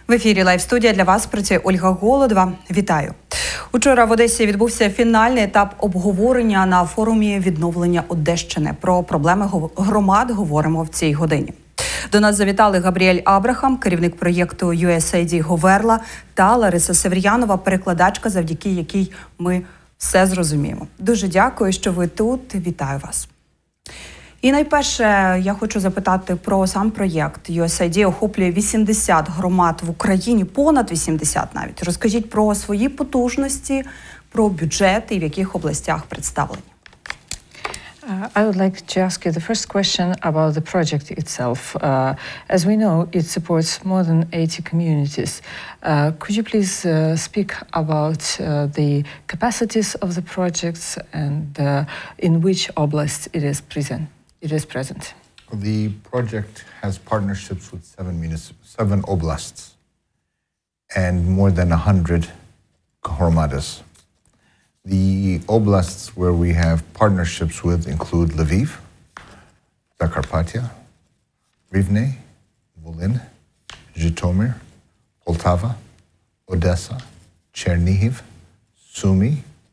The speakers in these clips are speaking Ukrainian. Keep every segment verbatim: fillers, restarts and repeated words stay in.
В ефірі Лайв-студія для вас працює Ольга Голодова. Вітаю. Учора в Одесі відбувся фінальний етап обговорення на форумі відновлення Одещини. Про проблеми громад говоримо в цій годині. До нас завітали Габріель Абрахам, керівник проєкту ю ес ей ді «Говерла», та Лариса Север'янова, перекладачка, завдяки якій ми все зрозуміємо. Дуже дякую, що ви тут. Вітаю вас. І найперше, я хочу запитати про сам проєкт. ю ес ей ді охоплює вісімдесят громад в Україні, понад вісімдесят навіть. Розкажіть про свої потужності, про бюджети і в яких областях представлені. Uh, I would like to ask you the first question about the project itself. Uh, as we know, it supports more than eighty communities. Uh, could you please uh, speak about uh, the capacities of the projects and uh, in which oblast it is present? It is present. The project has partnerships with seven municip- seven oblasts and more than a hundred hromadas. The oblasts where we have partnerships with include Lviv, Zakarpattia, Rivne, Volyn, Zhytomyr, Poltava, Odessa, Chernihiv, Sumy,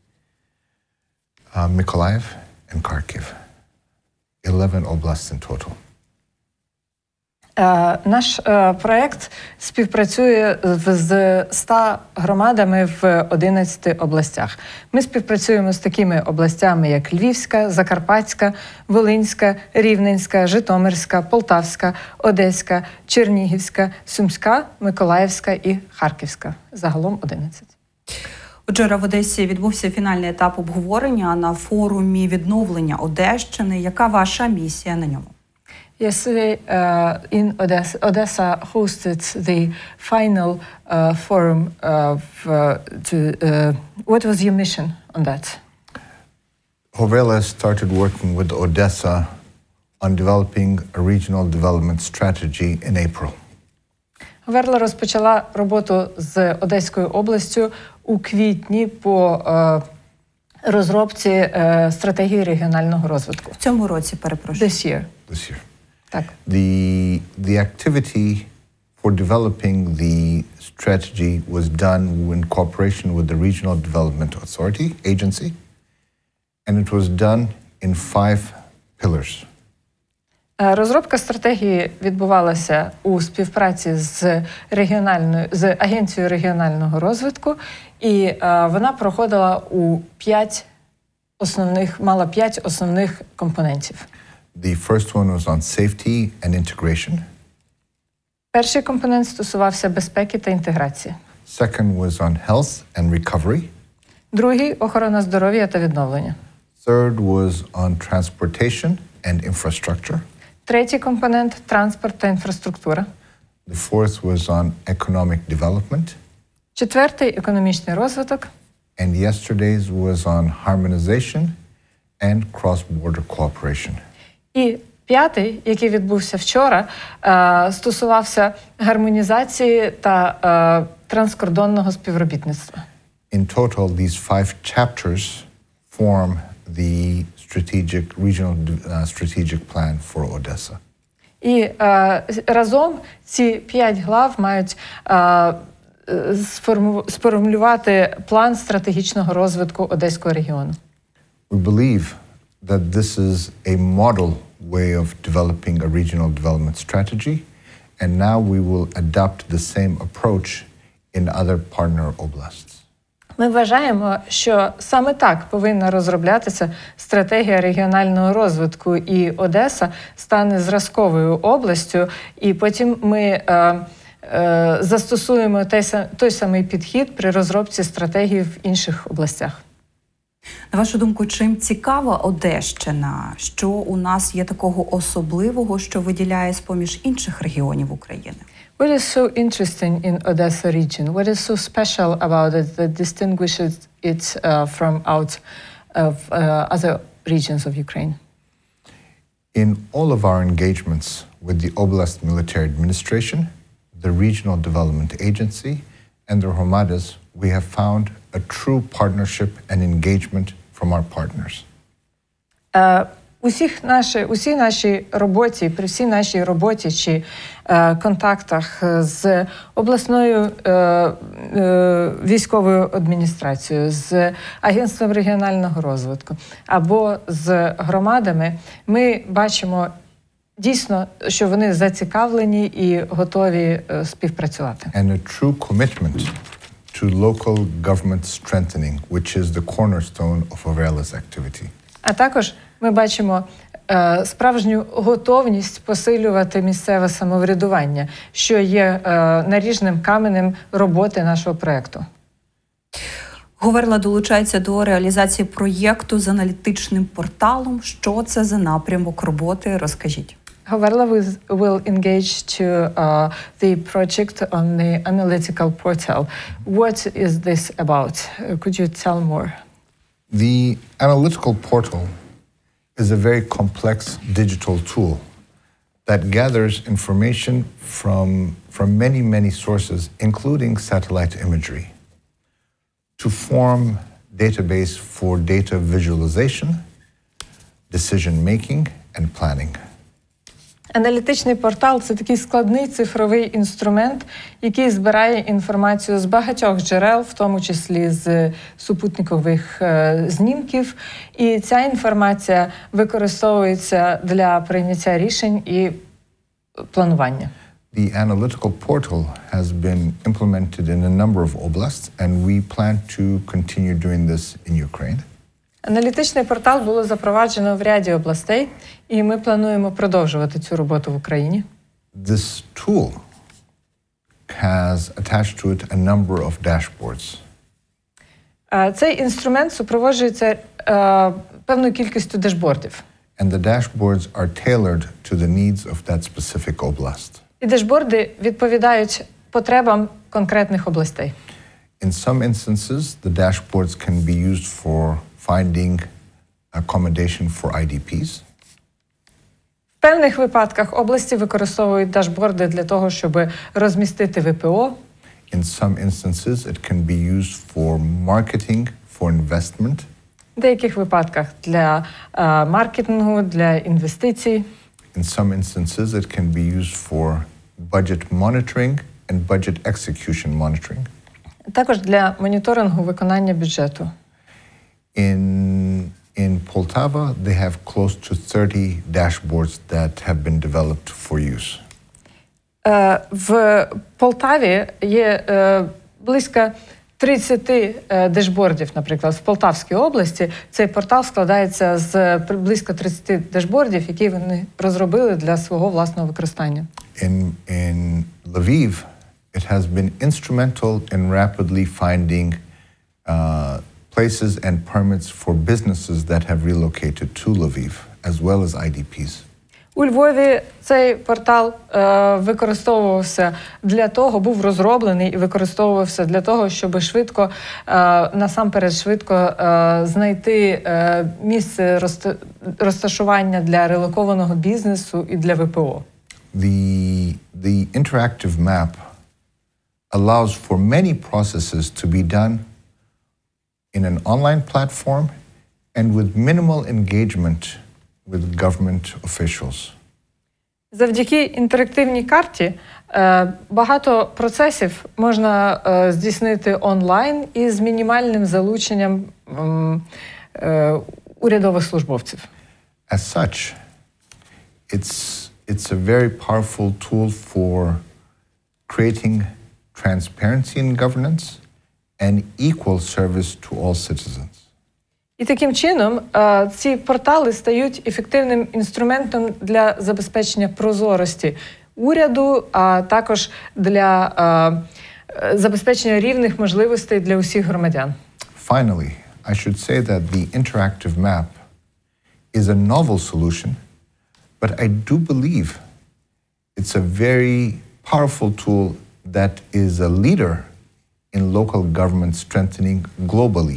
uh, Mykolaiv, and Kharkiv. eleven oblasts in total. Uh, наш uh, проєкт співпрацює з ста громадами в одинадцяти областях. Ми співпрацюємо з такими областями, як Львівська, Закарпатська, Волинська, Рівненська, Житомирська, Полтавська, Одеська, Чернігівська, Сумська, Миколаївська і Харківська. Загалом одинадцять. Вчора в Одесі відбувся фінальний етап обговорення на форумі відновлення Одещини. Яка ваша місія на ньому? Yesterday, uh, in Odessa, Odessa hosted the final uh, forum of, uh, to, uh, what was your mission on that? Hoverla started working with Odessa on developing a regional development strategy in April. Говерла розпочала роботу з Одеською областю у квітні по uh, розробці uh, стратегії регіонального розвитку. В цьому році, перепрошую. This year. This year. Так. The, the activity for developing the strategy was done in cooperation with the Regional Development Authority agency, and it was done in five pillars. Розробка стратегії відбувалася у співпраці з регіональною з Агенцією регіонального розвитку, і е, вона проходила у п'ять основних, мала п'ять основних компонентів. The first one was on safety and integration. Перший компонент стосувався безпеки та інтеграції. Second was on health and recovery. Другий – охорона здоров'я та відновлення. Third was on transportation and infrastructure. Третій компонент – транспорт та інфраструктура. The fourth was on economic development. Четвертий – економічний розвиток. And yesterday's was on harmonization and cross-border cooperation. І п'ятий, який відбувся вчора, стосувався гармонізації та транскордонного співробітництва. In total, these five chapters form the strategic regional uh, strategic plan for Odessa. І разом ці п'ять глав мають сформулювати план стратегічного розвитку Одеського регіону. We believe that this is a model way of developing a regional development strategy, and now we will adopt the same approach in other partner oblasts. Ми вважаємо, що саме так повинна розроблятися стратегія регіонального розвитку, і Одеса стане зразковою областю, і потім ми е, е, застосуємо той, той самий підхід при розробці стратегії в інших областях. На вашу думку, чим цікава Одещина? Що у нас є такого особливого, що виділяє з-поміж інших регіонів України? What is so interesting in Odessa region? What is so special about it that distinguishes it uh, from out of uh, other regions of Ukraine? In all of our engagements with the Oblast Military Administration, the Regional Development Agency, and the Hromadas, we have found a true partnership and engagement from our partners. Uh, Усіх наші, усій нашій роботі, при всій нашій роботі чи е, контактах з обласною е, е, військовою адміністрацією, з Агентством регіонального розвитку або з громадами, ми бачимо дійсно, що вони зацікавлені і готові е, співпрацювати. And a true commitment to local government strengthening, which is the cornerstone of Aurela's activity. А також ми бачимо е, справжню готовність посилювати місцеве самоврядування, що є е, наріжним каменем роботи нашого проєкту. Говерла долучається до реалізації проєкту з аналітичним порталом. Що це за напрямок роботи? Розкажіть. Hoverla will, will engage to uh, the project on the analytical portal. What is this about? Uh, could you tell more? The analytical portal is a very complex digital tool that gathers information from, from many, many sources, including satellite imagery, to form database for data visualization, decision-making, and planning. Аналітичний портал – це такий складний цифровий інструмент, який збирає інформацію з багатьох джерел, в тому числі з супутникових е, знімків. І ця інформація використовується для прийняття рішень і планування. The analytical portal has been implemented in a number of oblasts, and we plan to continue doing this in Ukraine. Аналітичний портал було запроваджено в ряді областей, і ми плануємо продовжувати цю роботу в Україні. This tool has attached to it a number of dashboards. Цей інструмент супроводжується е, певною кількістю дешбордів. And the dashboards are tailored to the needs of that specific oblast. І дешборди відповідають потребам конкретних областей. In some instances, the dashboards can be used for finding accommodation for I D Ps. В певних випадках області використовують дашборди для того, щоб розмістити В П О. In some instances, it can be used for marketing, for investment. В деяких випадках для е, маркетингу, для інвестицій. In some instances, it can be used for budget monitoring and budget execution monitoring. Також для моніторингу виконання бюджету. In, in Poltava, they have close to thirty dashboards that have been developed for use. Е, в Полтаві є е, близько тридцять е, дешбордів, наприклад. В Полтавській області цей портал складається з близько тридцять дешбордів, які вони розробили для свого власного використання. In, in Lviv, it has been instrumental in rapidly finding uh, places and permits for businesses that have relocated to Lviv, as well as I D Ps. У Львові цей портал е, використовувався для того, був розроблений і використовувався для того, щоб швидко, е, насамперед швидко е, знайти е, місце розта- розташування для релокованого бізнесу і для В П О. The, the interactive map allows for many processes to be done in an online platform and with minimal engagement with government officials. Завдяки інтерактивній карті е, багато процесів можна е, здійснити онлайн і з мінімальним залученням м, е, урядових службовців. As such, it's, it's a very powerful tool for creating transparency in governance and equal service to all citizens. І таким чином е, ці портали стають ефективним інструментом для забезпечення прозорості уряду, а також для е, е, забезпечення рівних можливостей для усіх громадян. Finally, I should say that the interactive map is a novel solution, but I do believe it's a very powerful tool that is a leader in local government strengthening globally.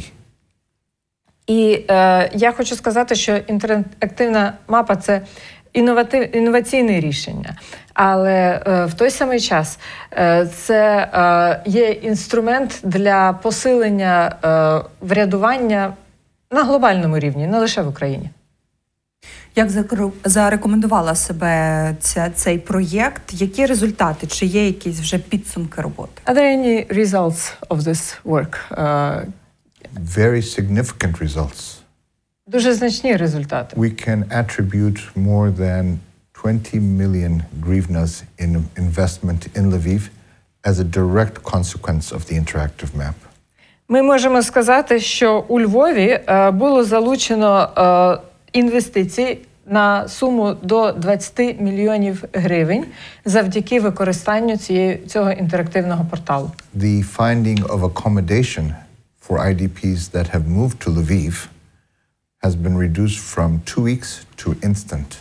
І е, я хочу сказати, що інтерактивна мапа – це інноватив, інноваційне рішення. Але е, в той самий час е, це е, є інструмент для посилення е, врядування на глобальному рівні, не лише в Україні. Як закру- зарекомендувала себе ця, цей проєкт? Які результати? Чи є якісь вже підсумки роботи? Are there any results of this work? Uh, Very significant results. Дуже значні результати. We can attribute more than twenty million hryvnias in investment in Lviv as a direct consequence of the interactive map. Ми можемо сказати, що у Львові е, було залучено е, інвестицій на суму до двадцять мільйонів гривень завдяки використанню цієї, цього інтерактивного порталу. The finding of accommodation for I D Ps that have moved to Lviv has been reduced from two weeks to instant.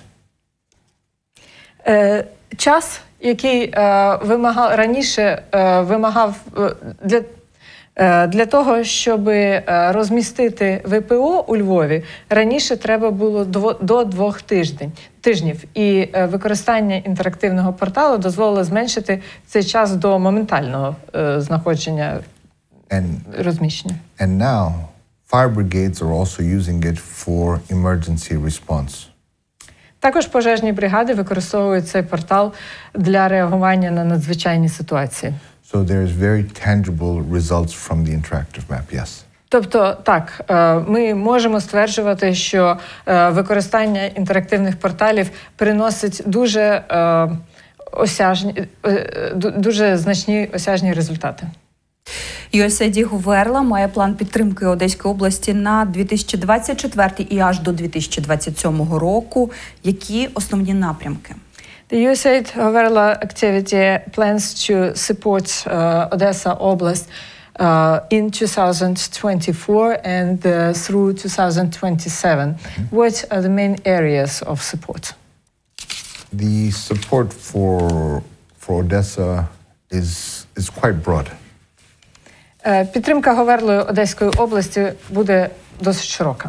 Е, час, який е, вимагав раніше е, вимагав е, для, е, для того, щоб е, розмістити В П О у Львові, раніше треба було дво, до двох тиждень, тижнів. І е, використання інтерактивного порталу дозволило зменшити цей час до моментального е, знаходження, And, розміщення. and now, fire brigades are also using it for emergency response. Також пожежні бригади використовують цей портал для реагування на надзвичайні ситуації. So there is very tangible results from the interactive map, yes. Тобто, так, е, ми можемо стверджувати, що е, використання інтерактивних порталів приносить дуже е, осяжні, е, е, ду- дуже значні осяжні результати. ю ес ей ай ді Говерла має план підтримки Одеської області на дві тисячі двадцять четвертий і аж до дві тисячі двадцять сьомого року. Які основні напрямки? The ю ес ей ай ді Говерла activity plans to support uh, Odessa Oblast uh, in twenty twenty-four and uh, through twenty twenty-seven. What are the main areas of support? The support for, for Odessa is, is quite broad. Е, Підтримка Говерлою Одеської області буде досить широка.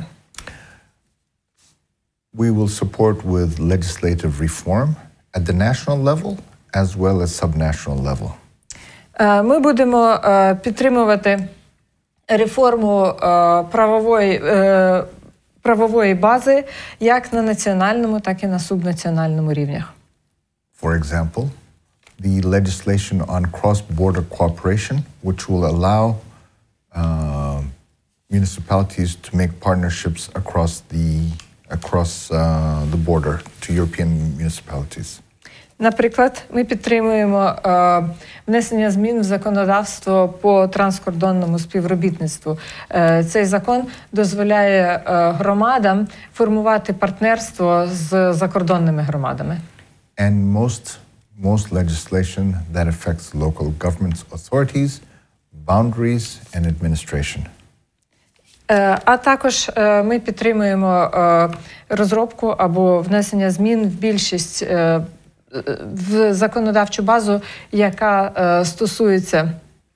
We will support with legislative reform at the national level as well as subnational level. Е, Ми будемо е, підтримувати реформу е, правової, е, правової бази як на національному, так і на субнаціональному рівнях. For example, the legislation on cross-border cooperation, which will allow uh, municipalities to make partnerships across the across uh, the border to European municipalities. Наприклад, ми підтримуємо е, внесення змін в законодавство по транскордонному співробітництву. Е, цей закон дозволяє е, громадам формувати партнерство з закордонними громадами. And most most legislation that affects local governments, authorities, boundaries, and administration. Е, А також е, ми підтримуємо е, розробку або внесення змін в більшість е, в законодавчу базу, яка е, стосується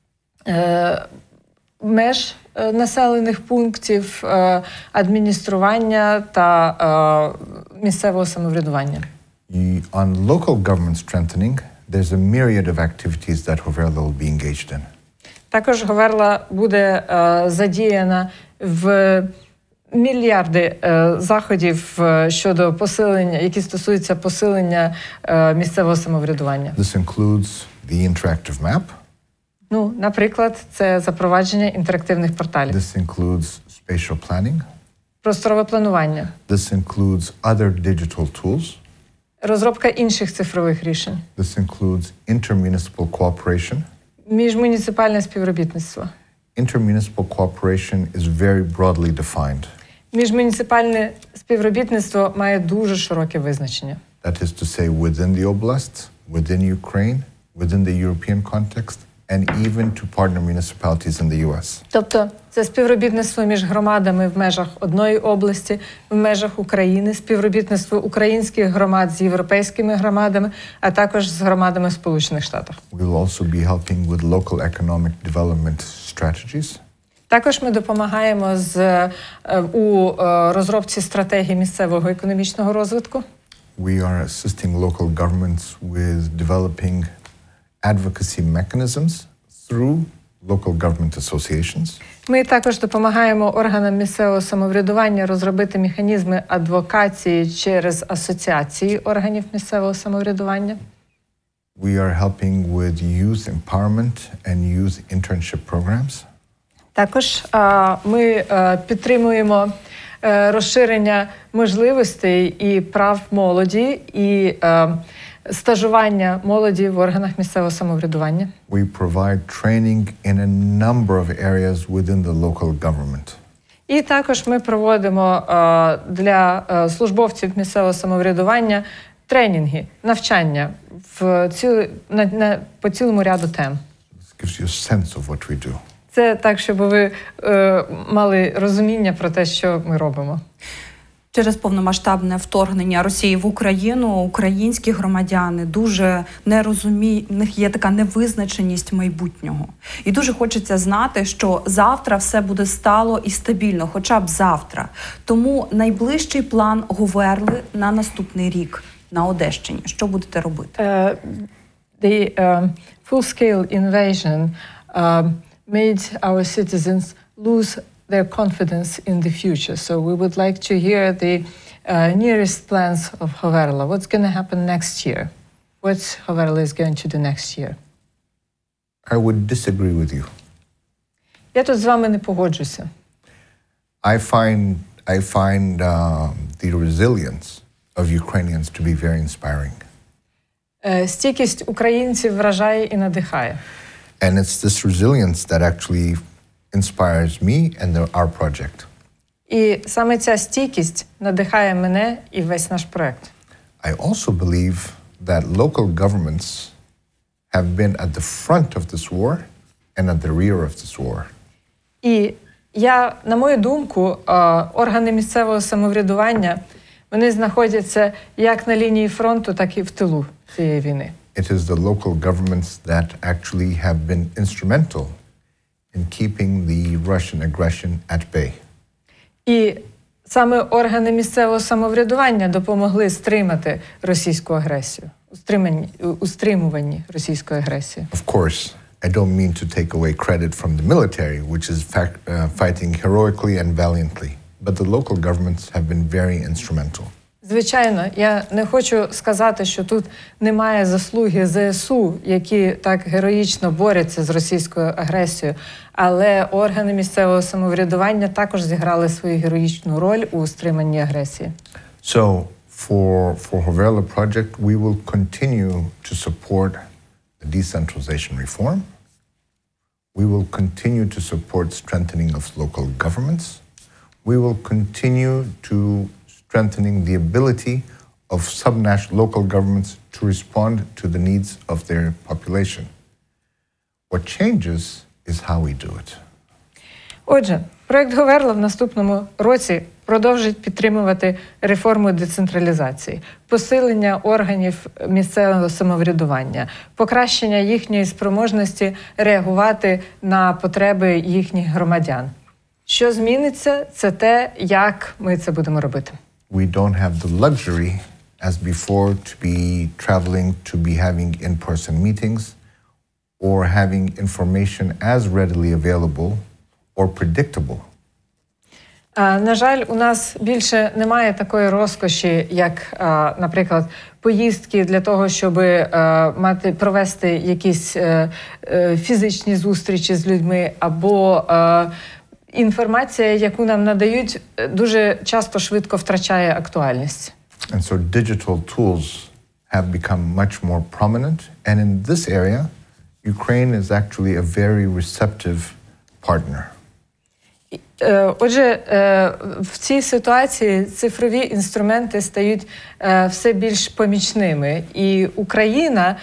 е, меж е, населених пунктів, е, адміністрування та е, місцевого самоврядування. You- on local government strengthening, there's a myriad of activities that Hoverla will be engaged in. Також Говерла буде е, задіяна в мільярди е, заходів е, щодо посилення, які стосуються посилення е, місцевого самоврядування. This includes the interactive map. Ну, наприклад, це запровадження інтерактивних порталів, This includes spatial planning. просторове планування, This includes other digital tools. розробка інших цифрових рішень, This includes intermunicipal cooperation. міжмуніципальне співробітництво. Intermunicipal cooperation is very broadly defined. Міжмуніципальне співробітництво має дуже широке визначення. That is to say, within the oblasts, within Ukraine, within the European context, and even to partner municipalities in the U S. Тобто це співробітництво між громадами в межах одної області, в межах України, співробітництво українських громад з європейськими громадами, а також з громадами Сполучених Штатів. We will also be helping with local economic development strategies. Також ми допомагаємо з, е, у е, розробці стратегії місцевого економічного розвитку. We are assisting local governments with developing advocacy mechanisms through local government associations. Ми також допомагаємо органам місцевого самоврядування розробити механізми адвокації через асоціації органів місцевого самоврядування. We are helping with youth empowerment and youth internship programs. Також а, ми а, підтримуємо а, розширення можливостей і прав молоді і а, стажування молоді в органах місцевого самоврядування. We provide training in a number of areas within the local government. І також ми проводимо а, для а, службовців місцевого самоврядування тренінги, навчання в ціл, на, на, по цілому ряду тем. This gives you a sense of what we do. Це так, щоб ви е, мали розуміння про те, що ми робимо. Через повномасштабне вторгнення Росії в Україну українські громадяни дуже не розуміють, в них є така невизначеність майбутнього. І дуже хочеться знати, що завтра все буде стало і стабільно, хоча б завтра. Тому найближчий план Говерли на наступний рік на Одещині. Що будете робити? Uh, the uh, full-scale invasion uh, made our citizens lose their confidence in the future. So we would like to hear the uh, nearest plans of Hoverla. What's going to happen next year? What Hoverla is going to do next year? I would disagree with you. Я тут з вами не погоджуся. I find, I find uh, the resilience of Ukrainians to be very inspiring. Uh, стійкість українців вражає і надихає. And it's this resilience that actually inspires me and the, our project. І саме ця стійкість надихає мене і весь наш проект. I also believe that local governments have been at the front of this war and at the rear of this war. І я, на мою думку, органи місцевого самоврядування, вони знаходяться як на лінії фронту, так і в тилу цієї війни. It is the local governments that actually have been instrumental in keeping the Russian aggression at bay. І саме органи місцевого самоврядування допомогли стримати російську агресію, у стриманні, у стримуванні російської агресії. Of course, I don't mean to take away credit from the military, which is fact, uh, fighting heroically and valiantly, but the local governments have been very instrumental. Звичайно, я не хочу сказати, що тут немає заслуги ЗСУ, які так героїчно борються з російською агресією, але органи місцевого самоврядування також зіграли свою героїчну роль у стриманні агресії. So, for, for Hoverla project, we will continue to support the decentralization reform. We will continue to support strengthening of local governments. We will continue to strengthening the ability of subnational local governments to respond to the needs of their population. What changes is how we do it. Отже, проект Говерла в наступному році продовжить підтримувати реформу децентралізації, посилення органів місцевого самоврядування, покращення їхньої спроможності реагувати на потреби їхніх громадян. Що зміниться, це те, як ми це будемо робити. We don't have the luxury, as before, to be traveling, to be having in-person meetings, or having information as readily available or predictable. А, на жаль, у нас більше немає такої розкоші, як, а, наприклад, поїздки для того, щоб а, мати, провести якісь а, а, фізичні зустрічі з людьми, або а, інформація, яку нам надають, дуже часто швидко втрачає актуальність. And so digital tools have become much more prominent. And in this area, Ukraine is actually a very receptive partner. Отже, в цій ситуації цифрові інструменти стають все більш помічними. І Україна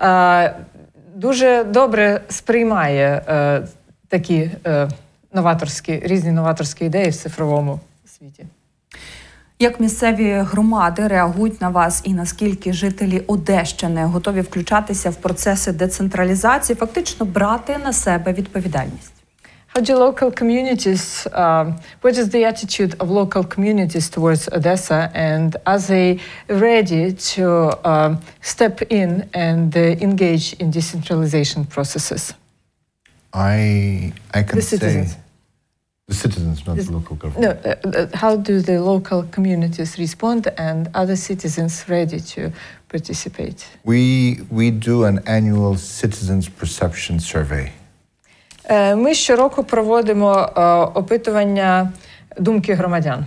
дуже добре сприймає такі новаторські, різні новаторські ідеї в цифровому світі. Як місцеві громади реагують на вас і наскільки жителі Одещини готові включатися в процеси децентралізації, фактично брати на себе відповідальність? How do local communities, uh, what is the attitude of local communities towards Odessa, and are they ready to uh, step in and uh, engage in decentralization processes? I I can The say citizens. the citizens, not This- the local No, government. uh, uh, how do the local communities respond and other citizens ready to participate? We we do an annual citizens perception survey. Е, Ми щороку проводимо е, опитування думки громадян.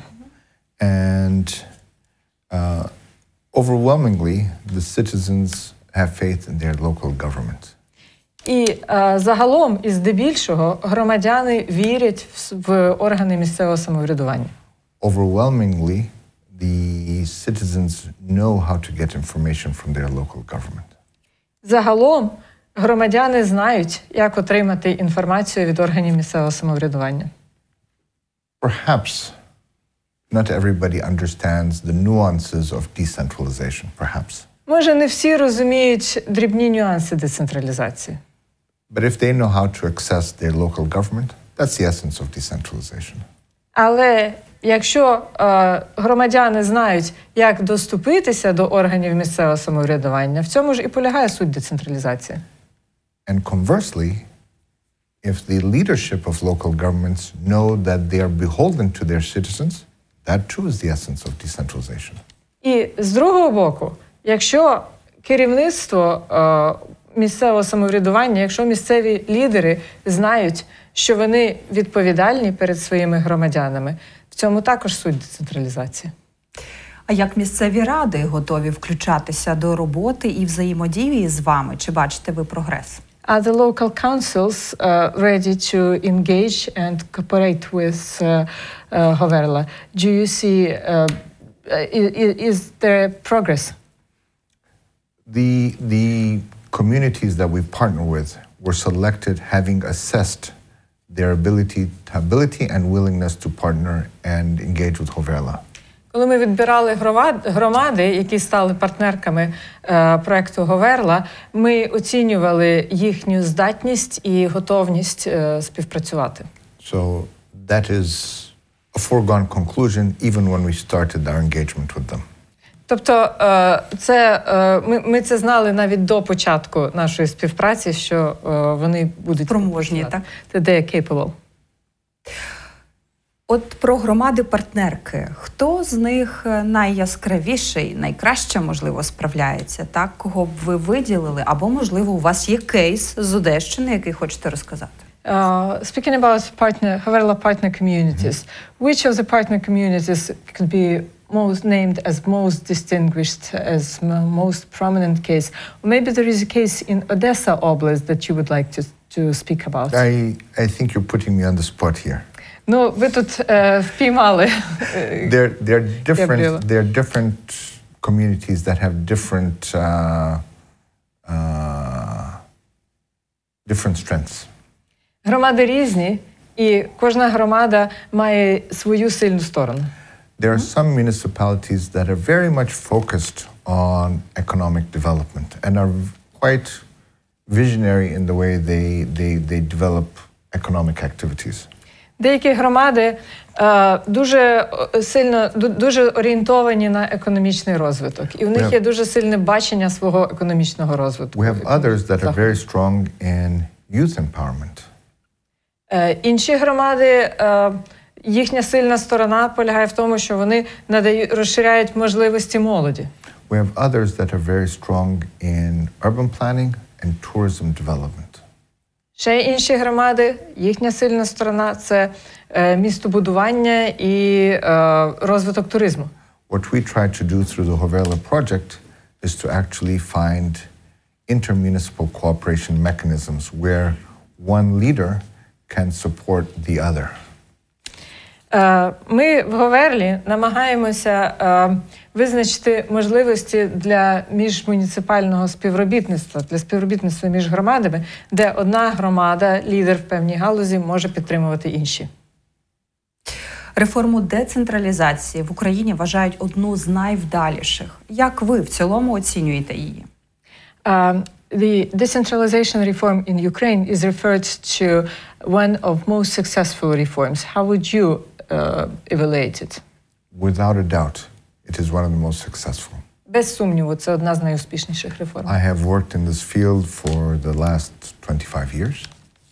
And uh, overwhelmingly, the citizens have faith in their local government. І е, загалом, і здебільшого, громадяни вірять в, с- в органи місцевого самоврядування. Overwhelmingly, the citizens know how to get information from their local government. Загалом, громадяни знають, як отримати інформацію від органів місцевого самоврядування. Perhaps not everybody understands the nuances of decentralization, perhaps. Може, не всі розуміють дрібні нюанси децентралізації. But if they know how to access their local government, that's the essence of decentralization. Але якщо е, громадяни знають, як доступитися до органів місцевого самоврядування, в цьому ж і полягає суть децентралізації. And conversely, if the leadership of local governments know that they are beholden to their citizens, that too is the essence of decentralization. І з другого боку, якщо керівництво е, місцевого самоврядування, якщо місцеві лідери знають, що вони відповідальні перед своїми громадянами, в цьому також суть децентралізації. А як місцеві ради готові включатися до роботи і взаємодії з вами? Чи бачите ви прогрес? Are the local councils uh, ready to engage and cooperate with uh, uh, Hoverla? Do you see, uh, is, is there progress? The, the communities that we partner with were selected having assessed their ability, ability and willingness to partner and engage with Hoverla. Коли ми відбирали громад- громади, які стали партнерками е, проекту Говерла, ми оцінювали їхню здатність і готовність е, співпрацювати. So that is a foregone conclusion even when we started our engagement with them. Тобто, е, це, е, ми, ми це знали навіть до початку нашої співпраці, що е, вони будуть Спроможні, співпрацювати. That they are capable. От про громади-партнерки. Хто з них найяскравіший, найкраще, можливо, справляється? Так, кого б ви виділили? Або, можливо, у вас є кейс з Одещини, який хочете розказати? Uh, speaking about partner, Hoverla partner communities, which of the partner communities could be most named as most distinguished, as m- most prominent case? Or maybe there is a case in Odessa Oblast that you would like to, to speak about. I, I think you're putting me on the spot here. Ну, ви тут е, впіймали. There, there are Gabriela. different, there are different communities that have different, uh, uh, different strengths. Громади різні, і кожна громада має свою сильну сторону. There are some municipalities that are very much focused on economic development and are quite visionary in the way they, they, they develop economic activities. Деякі громади е, дуже е, сильно, ду- дуже орієнтовані на економічний розвиток, і у них Yeah. є дуже сильне бачення свого економічного розвитку. We have others that are Заходу. very strong in youth empowerment. Е, Інші громади, е, їхня сильна сторона полягає в тому, що вони надають, розширяють можливості молоді. We have others that are very strong in urban planning and tourism development. Ще інші громади, їхня сильна сторона – це е, містобудування і е, розвиток туризму. What we try to do through the Hoverla project is to actually find intermunicipal cooperation mechanisms where one leader can support the other. Е, Ми в Говерлі намагаємося е, визначити можливості для міжмуніципального співробітництва, для співробітництва між громадами, де одна громада, лідер в певній галузі, може підтримувати інші. Реформу децентралізації в Україні вважають одну з найвдаліших. Як ви в цілому оцінюєте її? Um, the decentralization reform in Ukraine is referred to one of most successful reforms. How would you uh, evaluate it? Without a doubt, it is one of the most successful. Без сумніву, це одна з найуспішніших реформ. I have worked in this field for the last twenty-five years.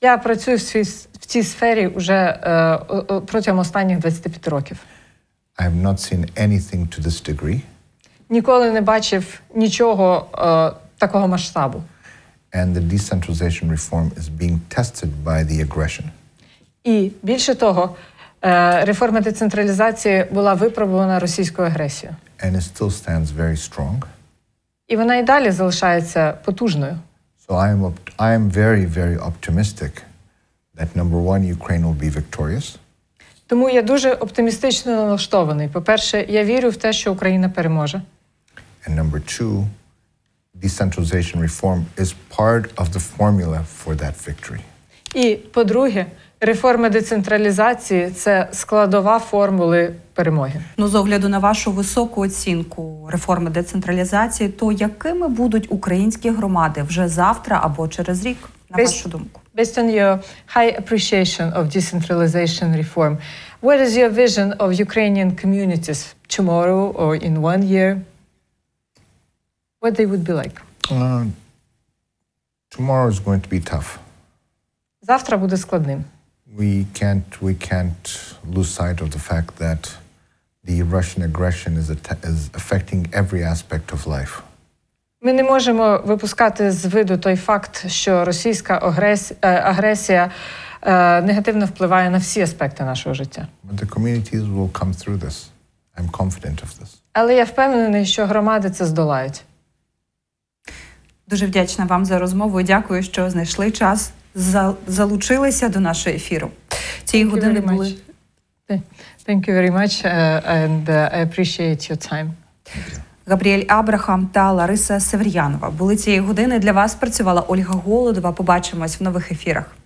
Я працюю в цій, в цій сфері вже е, протягом останніх двадцяти п'яти років. I have not seen anything to this degree. Ніколи не бачив нічого е, такого масштабу. And the decentralization reform is being tested by the aggression. І більше того, е, реформа децентралізації була випробувана російською агресією. And it still stands very strong. І вона і далі залишається потужною. So I am, opt- I am very, very optimistic that number one, Ukraine will be victorious. Тому я дуже оптимістично налаштований. По-перше, я вірю в те, що Україна переможе. And number two, decentralization reform is part of the formula for that victory. І, по-друге, реформа децентралізації – це складова формули перемоги. Ну, з огляду на вашу високу оцінку реформи децентралізації, то якими будуть українські громади вже завтра або через рік, на Десь- вашу думку? Based on your high appreciation of decentralization reform, what is your vision of Ukrainian communities tomorrow or in one year? What they would be like? Uh, tomorrow is going to be tough. Завтра буде складним. We can't, we can't lose sight of the fact that the Russian aggression is, atta- is affecting every aspect of life. Ми не можемо випускати з виду той факт, що російська агрес- е, агресія е, негативно впливає на всі аспекти нашого життя. But the communities will come through this. I'm confident of this. Але я впевнений, що громади це здолають. Дуже вдячна вам за розмову і дякую, що знайшли час, за- залучилися до нашого ефіру. Цієї Thank you години very були... much. Thank you very much, uh, and uh, I appreciate your time. Габріель Абрахам та Лариса Север'янова. Були цієї години. Для вас працювала Ольга Голодова. Побачимось в нових ефірах.